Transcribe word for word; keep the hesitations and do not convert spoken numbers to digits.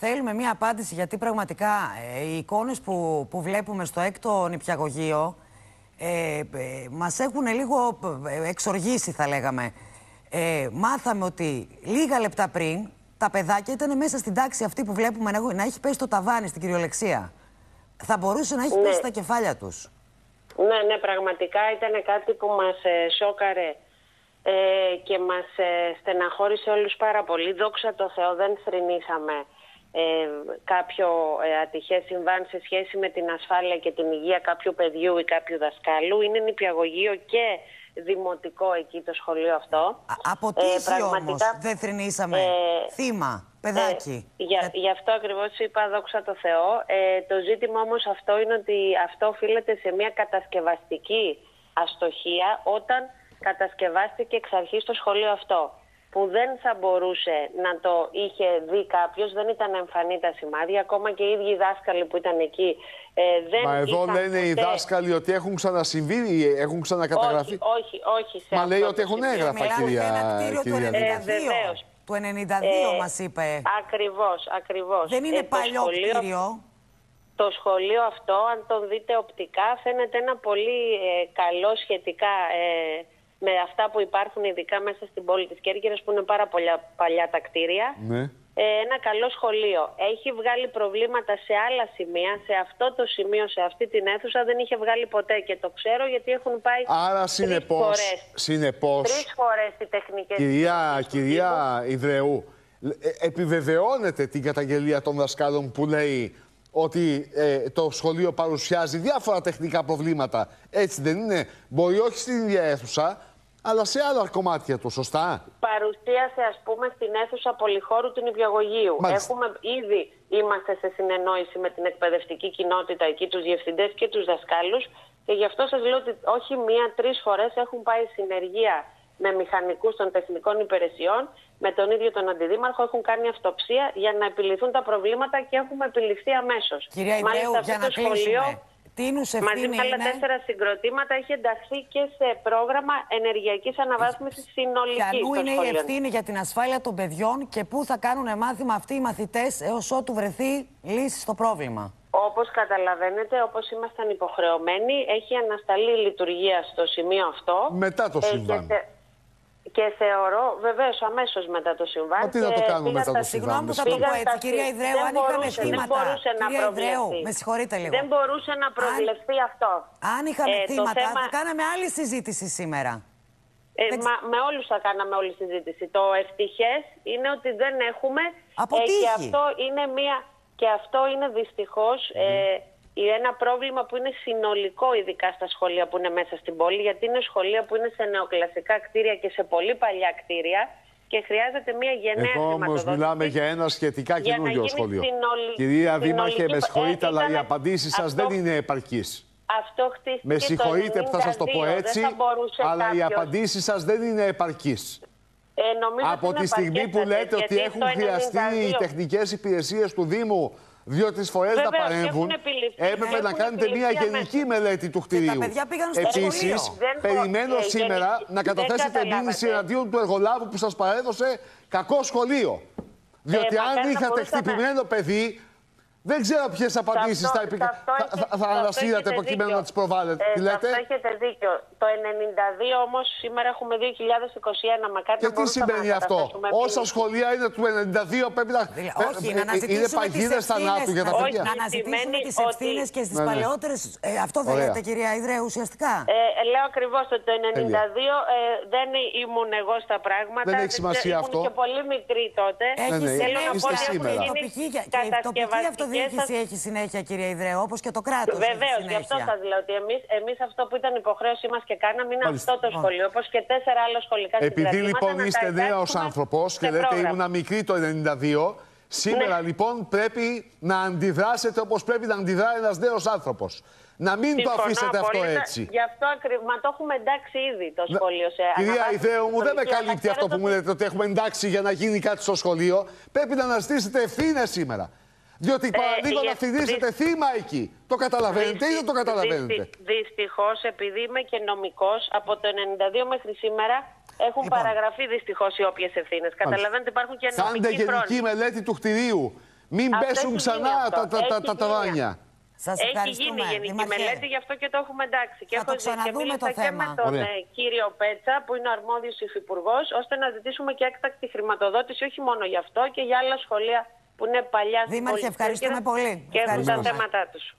Θέλουμε μία απάντηση, γιατί πραγματικά ε, οι εικόνες που, που βλέπουμε στο έκτο νηπιαγωγείο ε, ε, μας έχουν λίγο ε, εξοργήσει, θα λέγαμε. Ε, μάθαμε ότι λίγα λεπτά πριν τα παιδάκια ήταν μέσα στην τάξη αυτή που βλέπουμε να, να έχει πέσει το ταβάνι στην κυριολεξία. Θα μπορούσε να έχει ναι. πέσει στα κεφάλια τους. Ναι, ναι, πραγματικά ήταν κάτι που μας ε, σόκαρε ε, και μας ε, στεναχώρησε όλους πάρα πολύ. Δόξα τω Θεώ, δεν θρηνήσαμε ε, κάποιο ε, ατυχές συμβάν σε σχέση με την ασφάλεια και την υγεία κάποιου παιδιού ή κάποιου δασκάλου. Είναι νηπιαγωγείο και δημοτικό εκεί το σχολείο αυτό. Α, από τι ε, όμως δεν θρηνήσαμε ε, θύμα, παιδάκι. Ε, για, γι' αυτό ακριβώς είπα δόξα τω Θεώ. Ε, το ζήτημα όμως αυτό είναι ότι αυτό οφείλεται σε μια κατασκευαστική αστοχία όταν κατασκευάστηκε εξ αρχής το σχολείο αυτό, που δεν θα μπορούσε να το είχε δει κάποιος, δεν ήταν εμφανή τα σημάδια, ακόμα και οι ίδιοι δάσκαλοι που ήταν εκεί ε, δεν Μα εδώ είχαν λένε ποτέ... οι δάσκαλοι ότι έχουν ξανασυμβεί, έχουν ξανακαταγραφεί. Όχι, όχι, όχι. Σε Μα αυτό λέει ότι έχουν έγραφα, κυρία. Μιλάμε για ένα κτίριο του ενενήντα δύο. Ε, του ενενήντα δύο ε, μας είπε. Ακριβώς, ακριβώς. Δεν είναι ε, παλιό σχολείο, κτίριο. Το σχολείο αυτό, αν το δείτε οπτικά, φαίνεται ένα πολύ ε, καλό σχετικά ε, με αυτά που υπάρχουν ειδικά μέσα στην πόλη της Κέρκυρας, που είναι πάρα πολλά, παλιά τα κτίρια. Ναι. Ε, ένα καλό σχολείο. Έχει βγάλει προβλήματα σε άλλα σημεία. Σε αυτό το σημείο, σε αυτή την αίθουσα, δεν είχε βγάλει ποτέ. Και το ξέρω γιατί έχουν πάει. Άρα συνεπώς, συνεπώς τρεις φορές οι τεχνικές. Κυρία, κυρία Ιδρεού, ε, επιβεβαιώνεται την καταγγελία των δασκάλων που λέει ότι ε, το σχολείο παρουσιάζει διάφορα τεχνικά προβλήματα. Έτσι δεν είναι? Μπορεί όχι στην ίδια αίθουσα, αλλά σε άλλα κομμάτια του, σωστά? Παρουσίασε, ας πούμε, στην αίθουσα πολυχώρου του νηπιαγωγείου. Έχουμε ήδη είμαστε σε συνεννόηση με την εκπαιδευτική κοινότητα εκεί, τους διευθυντές και τους δασκάλους. Και γι' αυτό σας λέω ότι όχι μία, τρεις φορές έχουν πάει συνεργεία με μηχανικούς των τεχνικών υπηρεσιών, με τον ίδιο τον αντιδήμαρχο, έχουν κάνει αυτοψία για να επιληθούν τα προβλήματα και έχουμε επιληφθεί αμέσως. Κυρία Ιδρεού, για να κλείσουμε. Τίνους ευθύνη μαζί με άλλα είναι... τέσσερα συγκροτήματα έχει ενταχθεί και σε πρόγραμμα ενεργειακής αναβάθμισης συνολικής. Ποιανού είναι η ευθύνη για την ασφάλεια των παιδιών και πού θα κάνουν μάθημα αυτοί οι μαθητές έως ότου βρεθεί λύση στο πρόβλημα? Όπως καταλαβαίνετε, όπως ήμασταν υποχρεωμένοι, έχει ανασταλεί η λειτουργία στο σημείο αυτό. Μετά το συμβάν. Ε, Και θεωρώ, βεβαίως, αμέσως μετά το συμβάν. Μα τι να το κάνουμε μετά το συμβάν? Συγγνώμη που θα το πω έτσι, κυρία Ιδρεού, αν είχαμε θύματα. Κυρία Ιδρεού, με συγχωρείτε λίγο. Δεν μπορούσε να προβλεφθεί αν, αυτό. Αν είχαμε ε, θύματα, θέμα... θα κάναμε άλλη συζήτηση σήμερα. Ε, δεν... μα, με όλους θα κάναμε όλη συζήτηση. Το ευτυχές είναι ότι δεν έχουμε. Αποτύχει. Ε, και αυτό είναι μία. Και αυτό είναι δυστυχώς. Mm. Ε, ένα πρόβλημα που είναι συνολικό, ειδικά στα σχολεία που είναι μέσα στην πόλη, γιατί είναι σχολεία που είναι σε νεοκλασικά κτίρια και σε πολύ παλιά κτίρια και χρειάζεται μια γενναία χρηματοδότηση. Εδώ όμως μιλάμε για ένα σχετικά καινούργιο σχολείο. Συνολ... Κυρία Δήμαρχε, με συγχωρείτε, ε, αλλά ήταν... οι απαντήσεις σας αυτό... δεν είναι επαρκείς. Αυτό χτίστηκε. Με συγχωρείτε που θα σας το πω έτσι, αλλά κάποιος... οι απαντήσεις σας δεν είναι επαρκείς. Ε, Από τη στιγμή που λέτε ότι έχουν χρειαστεί οι τεχνικές υπηρεσίες του Δήμου δύο-τρεις φορές να παρέμβουν, έπρεπε να κάνετε μια γενική μελέτη του κτηρίου. Επίσης, περιμένω ε, σήμερα γενική... να καταθέσετε μήνυση εναντίον του εργολάβου που σας παρέδωσε κακό σχολείο. Διότι ε, αν είχατε χτυπημένο παιδί, δεν ξέρω ποιες απαντήσεις θα, θα, θα, θα ανασύρατε προκειμένου να τις προβάλλετε. Ε, τι λέτε? Αυτό έχετε δίκιο. Το ενενήντα δύο όμως σήμερα έχουμε δύο χιλιάδες είκοσι ένα. Μακάρι και τι σημαίνει αυτό? Όσα σχολεία είναι του ενενήντα δύο πρέπει να. Όχι, να είναι παγίδες θανάτου για τα παιδιά. Να αναζητήσουμε τις ευθύνες και στις παλαιότερες. Αυτό δεν λέτε, κυρία Ιδρεού, ουσιαστικά? Λέω ακριβώς ότι το ενενήντα δύο δεν ήμουν εγώ στα πράγματα. Δεν έχει σημασία αυτό. Ήμουν και πολύ μικρή τότε. Θέλω να πω ότι η τοπική αυτοδιοίκηση έχει συνέχεια, κυρία Ιδρεού, όπως και το κράτος. Βεβαίως, γι' αυτό σας λέω ότι εμείς, εμείς αυτό που ήταν υποχρέωσή μας και κάναμε είναι αυτό το σχολείο, όπως και τέσσερα άλλα σχολικά συγκρατήματα. Επειδή λοιπόν είστε νέος άνθρωπος και λέτε ήμουνα μικρή το ενενήντα δύο, σήμερα ναι. λοιπόν πρέπει να αντιδράσετε όπως πρέπει να αντιδράει ένας νέος άνθρωπος. Να μην Συμφωνώ, το αφήσετε αυτό έτσι. Γι' αυτό ακριβώς. Μα το έχουμε εντάξει ήδη το σχολείο. Σε κυρία Ιδρεού, μου δεν με καλύπτει αυτό που μου λέτε ότι έχουμε εντάξει για να γίνει κάτι στο σχολείο. Πρέπει να αναζητήσετε ευθύνες σήμερα. Διότι ε, παραλίγο να φοιτήσετε δυσ... θύμα εκεί. Το καταλαβαίνετε ή δεν το καταλαβαίνετε? Δυστυχώς, επειδή είμαι και νομικός, από το ενενήντα δύο μέχρι σήμερα έχουν λοιπόν παραγραφεί δυστυχώς οι όποιες ευθύνες. Καταλαβαίνετε, υπάρχουν και νομικοί χρόνοι. Κάντε γενική μελέτη του κτηρίου. Μην πέσουν ξανά τα, τα, τα, τα ταβάνια. Σας Έχει γίνει γενική μελέτη, γι' αυτό και το έχουμε εντάξει. Και θα έχω το ξαναδούμε το και θέμα. με τον Ωραία. ε, κύριο Πέτσα, που είναι ο αρμόδιος υφυπουργός, ώστε να ζητήσουμε και έκτακτη χρηματοδότηση, όχι μόνο γι' αυτό, και για άλλα σχολεία που είναι παλιά στην Δήμαρχε, ευχαριστούμε πολύ. Και έχουν τα Ευχαριστούμε. θέματα τους.